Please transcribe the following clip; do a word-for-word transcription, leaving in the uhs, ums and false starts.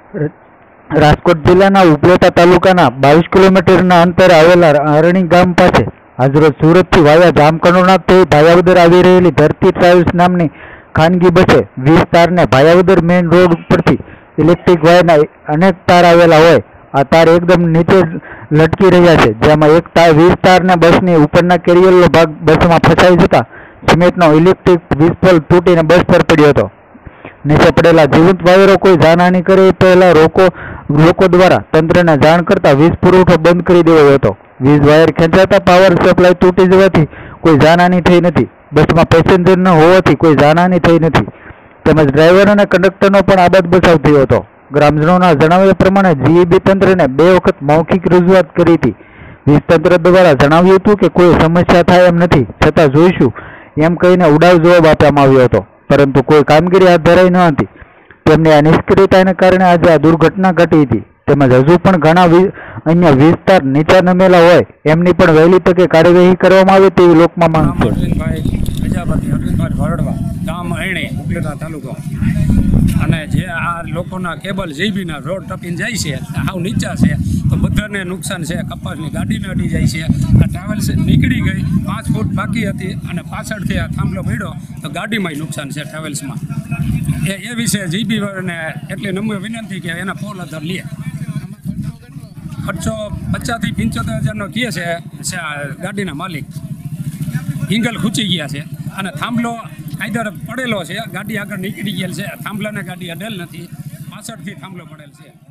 રાજકોટ જિલ્લાના ઉપલેટા તાલુકાના બાવીસ કિલોમીટરના અંતરે આવેલા અરણી ગામ પાસે આજરોજ સુરતથી વાયા જામકંડોરણા થઈ ભાયાવદર આવી રહેલી ધરતી ટ્રાવેલ્સ નામની ખાનગી બસે વીસ તારને ભાયાવદર મેઇન રોડ ઉપરથી ઇલેક્ટ્રિક વાયરના અનેક તાર આવેલા હોય આ તાર એકદમ નીચે લટકી રહ્યા છે, જેમાં એક તાર વીસ તારને બસની ઉપરના કેરિયરનો ભાગ બસમાં ફસાઈ જતા સિમેન્ટનો ઇલેક્ટ્રિક વીજપોલ તૂટીને બસ પર પડ્યો હતો। નીચે પડેલા જીવંત વાયરો કોઈ જાનહાની કરે એ પહેલા રોકો લોકો દ્વારા તંત્રને જાણ કરતા વીજ પુરવઠો બંધ કરી દેવાયો હતો। વીજ વાયર ખેંચાતા પાવર સપ્લાય તૂટી જવાથી કોઈ જાનહાની થઈ નથી। બસમાં પેસેન્જર ન હોવાથી કોઈ જાનહાની થઈ નથી તેમજ ડ્રાઈવર અને કંડક્ટરનો પણ આબાદ બચાવ થયો હતો। ગ્રામજનોના જણાવ્યા પ્રમાણે જીઈબી તંત્રને બે વખત મૌખિક રજૂઆત કરી હતી। વીજ તંત્ર દ્વારા જણાવ્યું હતું કે કોઈ સમસ્યા થાય એમ નથી, છતાં જોઈશું એમ કહીને ઉડાવ જવાબ આપવામાં આવ્યો હતો, પરંતુ કોઈ કામગીરી હાથ ધરાઈ ન હતી। તેમની આ નિષ્ક્રિયતાને કારણે આજે આ દુર્ઘટના ઘટી હતી। તેમજ હજુ પણ ઘણા અન્ય વિસ્તાર નીચા નમેલા હોય એમની પણ વહેલી તકે કાર્યવાહી કરવામાં આવે તેવી લોકમાં માંગ છે। ગામ અરણી ઉપલેટા તાલુકો અને જે આ લોકોના કેબલ જીબીના રોડ ટપીને જાય છે હાવ નીચા છે તો બધાને નુકસાન છે। કપાસની ગાડીને અડી જાય છે। આ ટ્રાવેલ્સ નીકળી ગઈ પાંચ ફૂટ બાકી હતી અને પાછળથી આ થાંભલો પડ્યો તો ગાડીમાંય નુકસાન છે ટ્રાવેલ્સમાં। એ એ વિશે જીબીને એટલી નમ્ર વિનંતી કે એના પોલ આધાર લે। ખર્ચો પચાસથી પંચોતેર હજારનો કહે છે ગાડીના માલિક। ઇંગલ ખૂચી ગયા છે અને થાંભલો આઈધર પડેલો છે, ગાડી આગળ નીકળી ગયેલ છે, થાંભલાને ગાડી અડેલ નથી, પાછળથી થાંભલો પડેલ છે।